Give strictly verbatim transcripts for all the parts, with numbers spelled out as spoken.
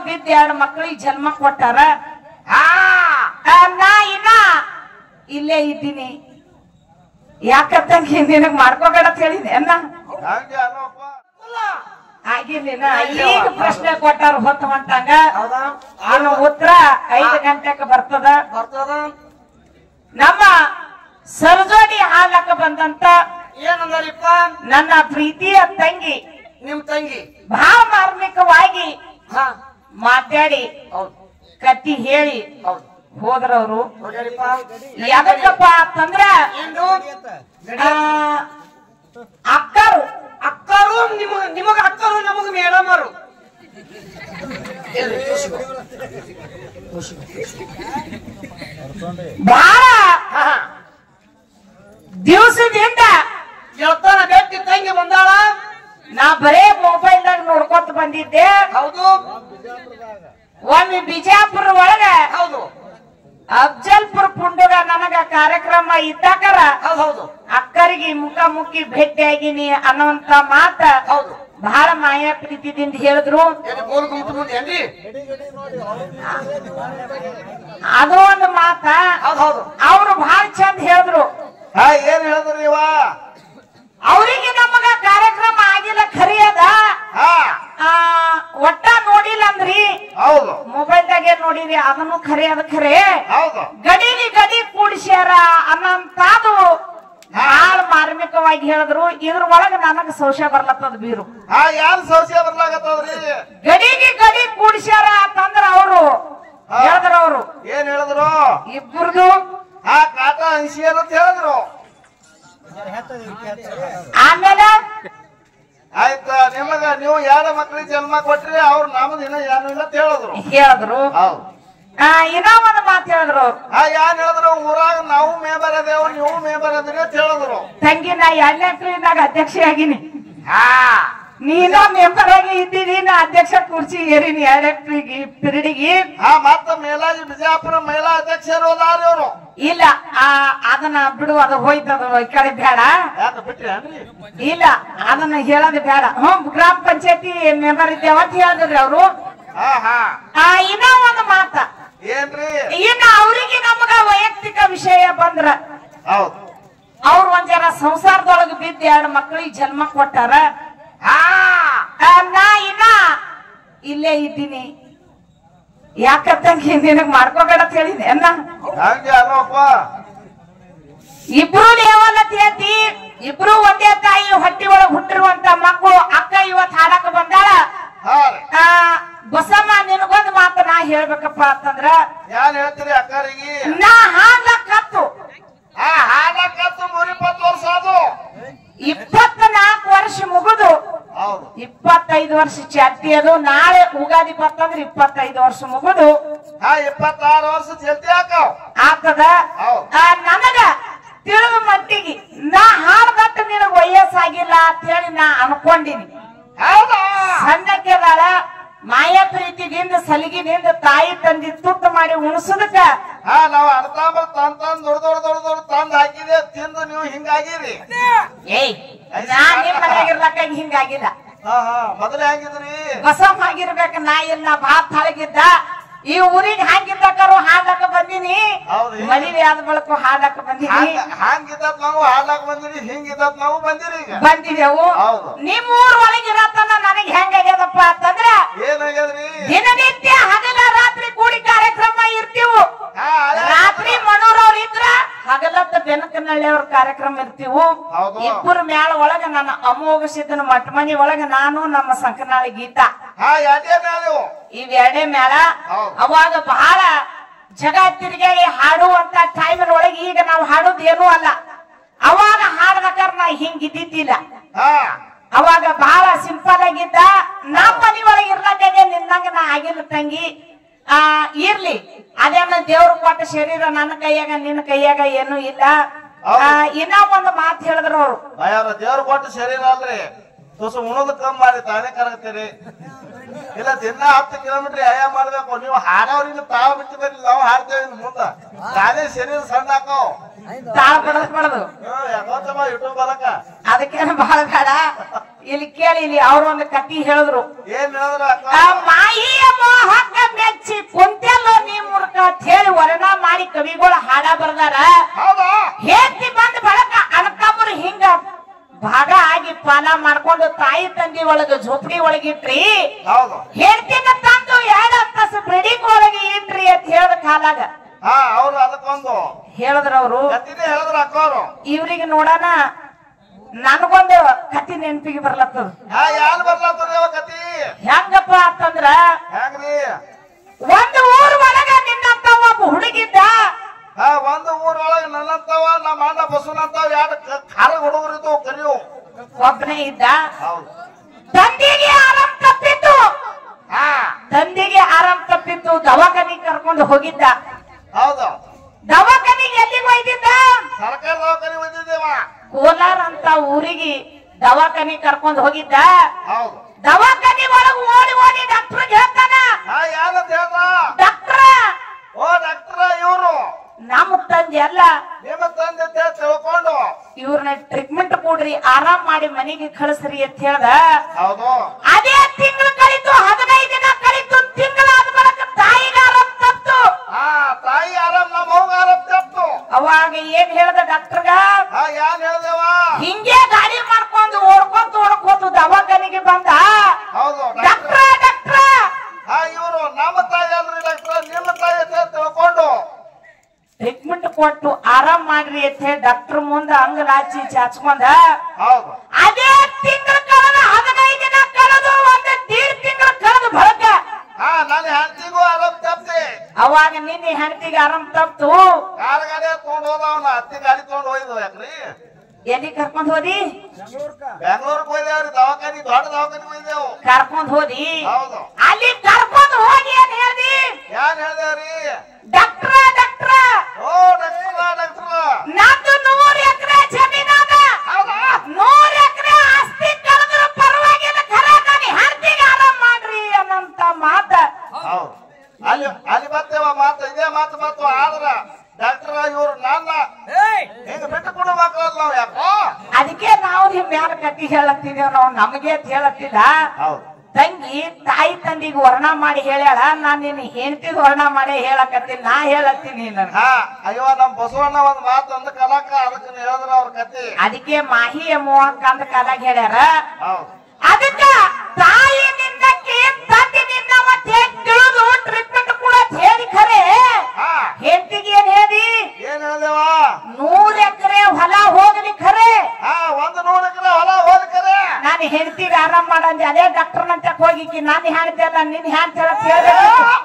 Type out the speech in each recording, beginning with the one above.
ಬಿದ್ದ ಎರಡು ಮಕ್ಕಳಿಗೆ ಜನ್ಮ ಕೊಟ್ಟಾರ. ನಾ ಇನ್ನ ಇಲ್ಲೇ ಇದ್ದೀನಿ. ಯಾಕಂತಂಗಿ ನಿನಗ್ ಮಾಡ್ಕೋಬೇಡ ಅಂತ ಹೇಳಿದೆ ಅನ್ನ ಆಗಿರ್ಲಿನ. ಈಗ ಪ್ರಶ್ನೆ ಕೊಟ್ಟಾರ ಹೊತ್ತು ಹೊಂಟಂಗ ಅವನು ಉತ್ತರ ಐದು ಗಂಟೆಗೆ ಬರ್ತದ. ನಮ್ಮ ಸರ್ಜೋಡಿ ಹಾಲಕ್ಕ ಬಂದಂತ ಏನಂದ್ರಿಪ್ಪ? ನನ್ನ ಪ್ರೀತಿಯ ತಂಗಿ ನಿಮ್ ತಂಗಿ ಬಹಳ ಮಾರ್ಮಿಕವಾಗಿ ಮಾತಾಡಿ ಕತ್ತಿ ಹೇಳಿ ಹೋದ್ರವ್ರು. ಯಾಕಪ್ಪ ಅಂತಂದ್ರ ಅಕ್ಕರು ಅಕ್ಕರು ನಿಮಗ ನಿಮಗ ಅಕ್ಕರು ನಮಗ ಮೇಡಮರು. ಬಹಳ ದಿವಸದಿಂದ ಗೆಳತನ ಬೆಟ್ಟಿ ತಂಗಿ ಬಂದಾಳ. ನಾ ಬರೇ ಮೊಬೈಲ್ದಾಗ ನೋಡ್ಕೊತ ಬಂದಿದ್ದೆ. ಹೌದು. ಒಮ್ಮೆ ಬಿಜಾಪುರ ಒಳಗ ಹೌದು ಅಫ್ಜಲ್ಪುರ ಪುಂಡುಗ ನನಗ ಕಾರ್ಯಕ್ರಮ ಇದ್ದಾಕರ ಹೌದು ಅಕ್ಕರಿಗೆ ಮುಖ ಮುಖಿ ಭೇಟಿಯಾಗಿನಿ ಅನ್ನುವಂತ ಮಾತ ಹೌದು ಬಹಳ ಮಾಯಾ ಪ್ರೀತಿದಿಂದ ಹೇಳಿದ್ರು. ಅದು ಒಂದು ಮಾತ ಅವ್ರು ಬಹಳ ಚಂದ ಹೇಳಿದ್ರು. ಏನ್ ಹೇಳಿದ್ರಿ ಇವ? ಅವರಿಗೆ ನಮಗ ಕಾರ್ಯಕ್ರಮ ಆಗಿಲ್ಲ ಖರಿ ಅದ, ಒಟ್ಟ ನೋಡಿಲ್ಲ ಅಂದ್ರಿ. ಹೌದು. ಮೊಬೈಲ್ದಾಗೆ ನೋಡಿರಿ, ಅದನ್ನು ಖರೆ ಅದ ಖರೆ. ಹೌದು. ಗಡಿಗೆ ಗಡಿ ಕೂಡಿಸ್ಯಾರ ಅನ್ನಂತಾದು ಬಹಳ ಮಾರ್ಮಿಕವಾಗಿ ಹೇಳಿದ್ರು. ಇದ್ರ ಒಳಗ ನನಗ ಸಂಶಯ ಬರ್ಲತ್ತದ ಬೀರು. ಹಾ ಯಾರು ಸಂಶಯ ಬರ್ಲಾಗತ್ತದ್ರಿ? ಗಡಿಗೆ ಗಡಿ ಕೂಡಿಸ್ಯಾರ ಅಂತಂದ್ರ ಅವರು ಹೇಳಿದ್ರು. ಅವರು ಏನ್ ಹೇಳಿದ್ರು? ಇಬ್ಬರದು ಹಾ ಕಾಟ ಅನ್ಸಿಯರ್ ಅಂತ ಹೇಳಿದ್ರು. ಆಮೇಲೆ ಆಯ್ತಾ ನಿಮಗ ನೀವು ಯಾರ ಮಕ್ಕಳಿಗೆ ಜನ್ಮ ಕೊಟ್ರಿ ಅವ್ರು ನಮ್ದು ಇನ್ನ ಏನು ಇಲ್ಲ ಅಂತ ಹೇಳಿದ್ರು. ಹೇಳಿದ್ರು. ಹೌದು. ಇನ್ನೋ ಒಂದು ಮಾತು ಹೇಳಿದ್ರು ಅವ್ರು. ಹಾ ಯಾನ್ ಹೇಳಿದ್ರು? ಊರಾಗ ನಾವು ಮೇ ಬರದೇವು ನೀವು ಮೇ ಬರದ್ರಿ ಅಂತ ಹೇಳಿದ್ರು. ತಂಗಿ ನಾ ಎರಡನೇ ಪೀರಿಯಡ್ನಾಗ ಅಧ್ಯಕ್ಷ ಆಗಿನಿ. ಹಾ ನೀನ ಮೆಂಬರ್ ಆಗಿ ಇದ್ದೀನಿ, ನಾ ಅಧ್ಯಕ್ಷ ಕುರ್ಚಿ ಏರಿನಿ ಎರಡನೇ ಪಿರಿಡಿಗೆ. ಹಾ ಮತ್ತ ಮೇಲಾಜಿ ಬಿಜಾಪುರ ಮಹಿಳಾ ಅಧ್ಯಕ್ಷರು ಅದಾರಿ ಅವರು. ಇಲ್ಲ ಅದನ್ನ ಬಿಡು, ಅದು ಹೋಯ್ತದ ಈ ಕಡೆ ಬೇಡ. ಯಾಕ ಬಿಟ್ರಿ ಅನ್ರಿ? ಇಲ್ಲ ಅದನ್ನ ಹೇಳೋದು ಬೇಡ. ಹ್ಮ್ ಗ್ರಾಮ ಪಂಚಾಯತಿ ಮೆಂಬರ್ ಇದ್ದೇವ ಅಂತ ಹೇಳಿದ್ರಿ ಅವರು. ಹಾ ಹಾ ಇನ್ನೂ ಒಂದು ಮಾತ ಏನ್ರಿ? ಇನ್ನ ಅವ್ರಿಗೆ ನಮಗ ವೈಯಕ್ತಿಕ ವಿಷಯ ಬಂದ್ರ ಹೌದು. ಅವ್ರು ಒಂದ್ ಜನ ಸಂಸಾರದೊಳಗೆ ಬಿದ್ದ ಎರಡು ಮಕ್ಕಳಿಗೆ ಜನ್ಮ ಕೊಟ್ಟಾರ. ನಾ ಇನ್ನ ಇಲ್ಲೇ ಇದ್ದೀನಿ. ಯಾಕಂತಂಗಿ ನಿನಗ್ ಮಾಡ್ಕೋಬೇಡ ಅಂತ ಹೇಳಿದೆ ಅನ್ನ. ಹಂಗೆ ಅನ್ನೋಪ್ಪ. ಇಬ್ರು ಲೇವಲ್ ಅಂತ ಹೇಳ್ತಿ. ಇಬ್ರು ಒಂದೇ ತಾಯಿ ಹೊಟ್ಟಿ ಒಳಗ್ ಹುಟ್ಟಿರುವಂತ ಮಕ್ಕಳು. ಅಕ್ಕ ಇವತ್ ಹಾಡಕ್ ಬಂದಾಳ. ಬಸಮ್ಮ ನಿನಗೊಂದು ಮಾತು ನಾ ಹೇಳ್ಬೇಕಪ್ಪ ಅಂತಂದ್ರ ಯಾನ್ ಹೇಳ್ತೀರಿ ಅಕ್ಕರಿಗೆ? ನಾ ಹಾಡ್ಲಕ್ಕತ್ತು ಹಾ ಹಾಡಕ್ಕತ್ತು ಮೂರಿಪ್ಪತ್ತು ವರ್ಷ ಅದು. ಇಪ್ಪತ್ ನಾಲ್ಕು ವರ್ಷ ಮುಗಿದು ಹೌದು. ಇಪ್ಪತ್ತೈದು ವರ್ಷ ಚಟ್ಟಿ ಅದು. ನಾಳೆ ಉಗಾದಿ ಬರ್ತಂದ್ರೆ ಇಪ್ಪತ್ತೈದು ವರ್ಷ ಮುಗಿದು ಹಾ ಇಪ್ಪತ್ತಾರು ವರ್ಷ ಜಲ್ದಿ ಹಾಕವ್ ಆಗ್ತದ. ನನಗ ತಿಳಿದ ಮಟ್ಟಿಗೆ ನಾ ಹಾಡ್ದಟ್ಟ ನಿನಗ್ ವಯಸ್ಸಾಗಿಲ್ಲ ಅಂತ ಹೇಳಿ ನಾ ಅನ್ಕೊಂಡಿನಿ. ಹೌದಾ? ಸಣ್ಣಕ್ಕೆದಾಳ ಮಾಯಾ ಪ್ರೀತಿದಿಂದ ಸಲಿಗಿನಿಂದ ತಾಯಿ ತಂದಿ ತುತ್ತ ಮಾಡಿ ಉಣಸುದಕ್ಕ ಹಾ ನಾವ್ ಅಡ್ತಾಂಬಲ್ ತಂದ್ ತಂದ್ ದೊಡ್ಡ ದೊಡ್ಡ ದೊಡ್ಡ ದೊಡ್ಡ ತಂದ್ ಹಾಕಿದೆ ತಿಂದು ನೀವು ಹಿಂಗಾಗಿರಿ. ಏಯ್ ನಾ ನಿಮ್ ಮನೆಯಾಗಿರ್ಲಕ್ಕ ಹಿಂಗಾಗಿಲ್ಲ. ಹಾ ಹಾ ಮೊದಲೇ ಹೆಂಗಿದ್ರಿ? ಬಸಮ್ ಆಗಿರ್ಬೇಕ. ನಾ ಇಲ್ಲ ಭಾತ್ ಹಾಳಗಿದ್ದ. ಈ ಊರಿಗೆ ಹಾಂಗಿದ್ದಕ್ಕರು ಹಾಡಕ್ ಬಂದಿನಿ. ಮದುವೆ ಆದ ಬಳಿಕ ಹಾಡಕ್ ಬಂದಿನಿ. ಹಂಗಿದ್ದ ನಾವು ಹಾಡ್ಲಾಕ್ ಬಂದಿರಿ, ಹಿಂಗಿದ್ದ ನಾವು ಬಂದಿರಿ ಈಗ ಬಂದಿದೆವು. ನಿಮ್ ಊರ್ ಒಳಗಿರತ್ತನ ನನಗ್ ಹೆಂಗಾಗ್ಯದಪ್ಪ ಅಂತಂದ್ರ ಏನಾಗ್ಯದ್ರಿ? ದಿನನಿತ್ಯ ಹಗಲ ರಾತ್ರಿ ಕೂಡಿ ಕಾರ್ಯಕ್ರಮ ಇರ್ತೀವು. ರಾತ್ರಿ ಮನೋರವ್ರ ಇದ್ರ ಹಗಲತ್ತ ಬೆನಕನಹಳ್ಳಿ ಅವ್ರ ಕಾರ್ಯಕ್ರಮ ಇರ್ತೀವು. ಇಬ್ಬರ ಮ್ಯಾಳ ಒಳಗ ನನ್ನ ಅಮೋಘ ಸಿದ್ದನ ಮಠ ಮನಿ ಒಳಗ ನಾನು ನಮ್ಮ ಸಂಕನಾಳಿ ಗೀತಾ ಇವೆರಡೇ ಮ್ಯಾಳ. ಅವಾಗ ಬಹಳ ಜಗ ತಿರುಗಿ ಹಾಡುವಂತ ಟೈಮಿನ ಒಳಗೆ ಈಗ ನಾವು ಹಾಡೋದು ಏನೂ ಅಲ್ಲ. ಅವಾಗ ಹಾಡ್ಬೇಕಾರ ನಾ ಹಿಂಗಿದ್ದಿದ್ದಿಲ್ಲ. ಅವಾಗ ಬಹಳ ಸಿಂಪಲ್ ಆಗಿದ್ದ. ನಮ್ಮ ಮನಿ ಒಳಗೆ ಇರ್ಲಾಕ ನಿನ್ನಂಗ ನಾ ಆಗಿಲ್ಲ ತಂಗಿ. ಆ ಇರ್ಲಿ ಅದೇನ ದೇವ್ರ ಕೊಟ್ಟ ಶರೀರ ನನ್ನ ಕೈಯಾಗ ನಿನ್ನ ಕೈಯಾಗ ಏನು ಇಲ್ಲ. ಇನ್ನ ಒಂದು ಮಾತು ಹೇಳಿದ್ರು ಅವ್ರು. ದೇವ್ರ ಕೊಟ್ಟ ಶರೀರ ಅಲ್ರಿ, ತುಸು ಉಣದ್ ಕಮ್ಮಿ ಮಾಡಿ ತಾನೇ ಕರಗತ್ತೀರಿ. ಇಲ್ಲ ದಿನ ಹತ್ತು ಕಿಲೋಮೀಟರ್ ವ್ಯಾಯಾಮ ಮಾಡ್ಬೇಕು. ನೀವು ಹಾಡೋರಿಲ್ಲ ತಾವ ಬಿಟ್ಟು ಬರ್ಲಿ, ನಾವು ಹಾಡ್ತೇವೆ ಮುಂದ. ತಾನೇ ಶರೀರ ಸಣ್ಣ ಹಾಕವ್ ತಾಳ ಬಡದ್ ಬಡದು ಯೂಟ್ಯೂಬ್ ಬರಕ ಅದಕ್ಕೇನು ಬಹಳ ಬೇಡ. ಇಲ್ಲಿ ಕೇಳಿ, ಇಲ್ಲಿ ಅವ್ರ ಒಂದು ಕತಿ ಹೇಳಿದ್ರು. ಏನ್ ಹೇಳಿದ್ರು? ಮಾಯಿಯ ಮೋಹ ಮಾಡಿ ಕವಿಗಳು ಹಾಡ ಬರ್ದಾರ. ಹೌದಾ ಹೇಳ್ತಿ ಬಂದ್ ಬಳಕ ಅಣ್ತಮ್ಮರು ಹಿಂಗ ಭಾಗ ಆಗಿ ಪಾಲ ಮಾಡ್ಕೊಂಡು ತಾಯಿ ತಂದಿ ಒಳಗ ಝೋಪಡಿ ಒಳಗಿಟ್ರಿ. ಹೌದು ಹೇಳ್ತಿನ ತಂದು ಎರಡು ಅಂತಸ್ ಬಿಲ್ಡಿಂಗ್ ಒಳಗೆ ಇಟ್ರಿ ಅಂತ ಹೇಳದ ಕಾಲಾಗ ಹಾ ಅವ್ರು ಅದಕ್ಕೊಂದು ಹೇಳಿದ್ರ ಅವ್ರು. ಕತ್ತಿನೇ ಹೇಳಿದ್ರ ಅಕ್ಕವ್ರು. ಇವ್ರಿಗೆ ನೋಡೋಣ ನನ್ಗೊಂದು ಕತಿ ನೆನಪಿಗೆ ಬರ್ಲತ್ತದ. ಹಾ ಯಾರು ಬರ್ಲಾತದೇವ ಕತಿ ಹೆಂಗಪ್ಪ ಅಂತಂದ್ರ ಹೆಂಗ್ರಿ ಒಂದು ಊರ್ ಒಳಗ ನಿನ್ನಂತ ಒಬ್ಬ ಹುಡುಗಿದ್ದ. ಹಾ ಒಂದು ಊರೊಳಗೆ ನನ್ನಂತವ ನಮ್ಮ ಅಣ್ಣ ಬಸವನಂತವ ಎರಡು ಖಾರ ಹುಡುಗರಿದ್ದು ಕರಿಯು ಒಬ್ಬನೇ ಇದ್ದ. ಹೌದು ತಂದೆಗೆ ಆರಾಮ್ ತಪ್ಪಿತ್ತು. ಹಾ ತಂದೆಗೆ ಆರಾಮ್ ತಪ್ಪಿತ್ತು. ದವಾಖಾನಿಗೆ ಕರ್ಕೊಂಡು ಹೋಗಿದ್ದ. ಹೌದು ದವಾಖಾನಿಗೆ ಎಲ್ಲಿಗೆ ಒಯ್ದಿದ್ದ? ಸರ್ಕಾರ ದವಾಖಾನೆ ಬಂದಿದ್ದೇವ. ಕೋಲಾರ ಅಂತ ಊರಿಗೆ ದವಾಖಾನಿಗೆ ಕರ್ಕೊಂಡು ಹೋಗಿದ್ದ. ಹೌದು ದವಾಖಾನಿ ಒಳಗ ಓಡಿ ಓಡಿ ಡಾಕ್ಟರ್ ಹೇಳ್ತಾನ, ಹಾ ಯಾರಂತ ಹೇಳ್ದ? ಡಾಕ್ಟ್ರ ಓ ಡಾಕ್ಟರ್ ಇವ್ರು ನಮ್ಮ ತಂದೆ ಅಲ್ಲ, ನಿಮ್ಮ ತಂದೆ ಅಂತ ತಿಳ್ಕೊಂಡು ಇವ್ರನ್ನ ಟ್ರೀಟ್ಮೆಂಟ್ ಕೊಡ್ರಿ, ಆರಾಮ್ ಮಾಡಿ ಮನೆಗೆ ಕಳಿಸ್ರಿ ಅಂತ ಹೇಳ್ದ. ಹೌದು ಅದೇ ತಿಂಗಳು ಕಳಿತು, ಹದಿನೈದು ದಿನ ಕಳಿತು. ತಿಂಗಳಾದ ಬಳಿಕ ತಾಯಿಗೆ ಆರಾಮ್ ತಪ್ತು. ಹಾ ತಾಯಿ ಆರಾಮ್ ನಮ್ಮ ಮಗ ಆರಾಮ್ ತಪ್ಪು. ಅವಾಗ ಏನ್ ಹೇಳ್ದ ಡಾಕ್ಟರ್ಗ? ಹಾ ಯಾನ್ ಹೇಳ್ದೇವ? ಹಿಂಗೆ ಗಾಡಿ ಮಾಡ್ಕೊಂಡು ಓಡ್ಕೊಂತ ಓಡ್ಕೋತು ದವಾಖಾನಿಗೆ ಬಂದ. ಹೌದು ಡಾಕ್ಟ್ರ ಡಾಕ್ಟ್ರ ಹಾ ಇವ್ರು ನಮ್ಮ ತಾಯಿ ಅಲ್ರಿ ಡಾಕ್ಟರ್, ನಿಮ್ಮ ತಾಯಿ ಅಂತ ತಿಳ್ಕೊಂಡು ಟ್ರೀಟ್ಮೆಂಟ್ ಕೊಟ್ಟು ಆರಾಮ್ ಮಾಡ್ರಿ ಅಂತ ಹೇಳಿ ಡಾಕ್ಟರ್ ಮುಂದ ಅಂಗಲಾಚಿ ಚಾಚ್ಕೊಂಡ. ಹೌದು ಅದೇ ತಿಂಗಳ ಕಳೆದ ಹದಿನೈದು ದಿನ ಕಳೆದು ಒಂದು ದೀಡ್ ತಿಂಗಳ ಕಳೆದು ಬಳಕ ಹಾ ನನ್ನ ಹೆಂಡತಿಗೂ ಆರಾಮ್ ತಪ್ಪಿ. ಅವಾಗ ನಿನ್ನೆ ಹೆಂಡತಿಗೆ ಆರಾಮ್ ತಪ್ತು. ಕಾರ್ ಗಾಡಿ ತಗೊಂಡ್ ಹೋದ ಅವನ ಹತ್ತಿ ಗಾಡಿ ತಗೊಂಡ್ ಹೋಯ್ದು. ಯಾಕ್ರಿ ಎಲ್ಲಿ ಕರ್ಕೊಂಡ್ ಹೋದಿ? ಬೆಂಗಳೂರಿಗೆ ಹೋಯ್ದೇವ್ರಿ, ದವಾಖಾನಿ ದೊಡ್ಡ ದವಾಖಾನಿ ಹೋಯ್ದೇವು. ಕರ್ಕೊಂಡ್ ಹೋದಿ. ಹೌದು ಅಲ್ಲಿ ಕರ್ಕೊಂಡ್ ಹೋಗಿ ಏನ್ ಹೇಳ್ದಿ? ಯಾನ್ ಹೇಳ್ದೇವ್ರಿ? ಡಾಕ್ಟ್ರ ಡಾಕ್ಟ್ರ ಓ ಡಾಕ್ಟರ್ ಡಾಕ್ಟರ್ ನಂದು ನೂರ್ ಎಕರೆ ಜಮೀನಾದ, ಹೌದಾ ನೂರ್ ಎಕರೆ ಆಸ್ತಿ ಕಳೆದ್ರು ಪರವಾಗಿಲ್ಲ, ಖರೆ ನಾನು ಹೆಂಡತಿಗೆ ಆರಾಮ್ ಮಾಡ್ರಿ ಅನ್ನಂತ ಮಾತ. ಹೌದು ಅಲ್ಲಿ ಅಲ್ಲಿ ಬರ್ತೇವ ಮಾತು, ಇದೇ ಮಾತು ಬಂತು. ಆದ್ರ ಡಾಕ್ಟರ್ ಇವ್ರು ನನ್ನ ಹಿಂಗ ಬಿಟ್ಟು ಕೊಡು ಮಕ್ಕಳಲ್ಲ ನಾವ್. ಯಾಕೋ ಅದಕ್ಕೆ ನಾವು ನಿಮ್ ಮ್ಯಾಲ ಕಟ್ಟಿ ಹೇಳತ್ತಿದ್ದೇವ್, ನಾವು ನಮಗೆ ಅಂತ ಹೇಳತ್ತಿಲ್ಲ. ಹೌದು ತಂಗಿ ತಾಯಿ ತಂದಿಗೆ ವರ್ಣ ಮಾಡಿ ಹೇಳ್ಯಾಳ, ನಾನ್ ನಿನ್ನ ಹೆಂಡತಿಗೆ ವರ್ಣ ಮಾಡಿ ಹೇಳಕತ್ತೀನಿ, ನಾ ಹೇಳತ್ತೀನಿ ನನ್ಗ. ಹಾ ಅಯ್ಯೋ ನಮ್ ಬಸವಣ್ಣ ಒಂದ್ ಮಾತು ಅಂದ ಕಲಾಕ ಅದಕ್ಕೆ ಹೇಳಿದ್ರ ಅವ್ರ ಕತಿ. ಅದಕ್ಕೆ ಮಾಹಿ ಮೂವಕ್ಕ ಅಂದ ಕಾಲಾಗ ಹೇಳ್ಯಾರ. ಹೌದು ಅದಕ್ಕ ತಾಯಿ ನಿನ್ನಕ್ಕೆ ತಂದೆ ನಿನ್ನವ ತಿಳಿದು ಟ್ರೀಟ್ಮೆಂಟ್ ಕೂಡ ಹೇಳಿ ಖರೆ ಹಾ ಹೆಂಡತಿಗೆ ಏನ್ ಹೇಳಿ? ಏನ್ ಹೇಳ್ದೇವ? ನೂರ್ ಎಕರೆ ಹೊಲ ಹೋಗಲಿ ಖರೆ, ಹಾ ಒಂದು ನೂರ ಎಕರೆ ಹೊಲ ಹೋಗ್ಕರೆ ನಾನು ಹೆಂಡತಿಗೆ ಆರಾಮ್ ಮಾಡಂದೆ. ಅದೇ ಡಾಕ್ಟರ್ ನಂತ ಹೋಗಿಕ್ಕಿ ನಾನು ಹೆಂಡತಿ ಅಲ್ಲ ನಿನ್ ಹೆಂಡತಿ ಅಂತ ಹೇಳ್ದೆ.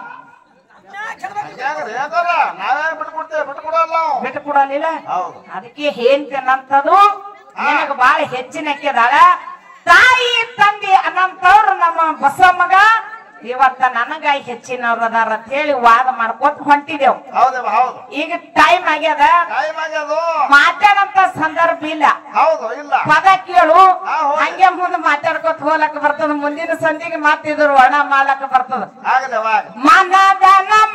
ಯಾಕಂದ್ರ ನಾವೇನ್ ಬಿಟ್ಕೊಡ್ತೇವೆ, ಬಿಟ್ಕೊಡಲ್ಲ ನಾವು. ಬಿಟ್ಟು ಕೊಡಲಿಲ್ಲ. ಹೌದು ಅದಕ್ಕೆ ಹೆಂಡತಿನಂತದು ನಿನಗ ಬಾಳ ಹೆಚ್ಚಿನ ಅಕ್ಕಿದಾಳ. ತಾಯಿ ತಂದೆ ಅನ್ನಂತವ್ರು ನಮ್ಮ ಬಸಮ್ಮಗ ಇವತ್ತ ನನಗ ಹೆಚ್ಚಿನವ್ರ ಅದಾರ ಅಂತ ಹೇಳಿ ವಾದ ಮಾಡ್ಕೊತ ಹೊಂಟಿದೆವು. ಹೌದೇವ ಹೌದು ಈಗ ಟೈಮ್ ಆಗ್ಯದ, ಟೈಮ್ ಆಗ್ಯದು. ಮಾತಾಡಂತ ಸಂದರ್ಭ ಇಲ್ಲ. ಹೌದು ಇಲ್ಲ ಪದ ಕೇಳು, ಹಾ, ಹೋಗ್ಲಿ. ಹಂಗೆ ಮುಂದೆ ಮಾತಾಡ್ಕೊತ ಹೋಲಕ್ ಬರ್ತದ. ಮುಂದಿನ ಸಂಧಿಗೆ ಮಾತಿದ್ರು ವರ್ಣ ಮಾಡ್ಲಕ್ ಬರ್ತದ. ಆಗಲೇವ ಮನದನ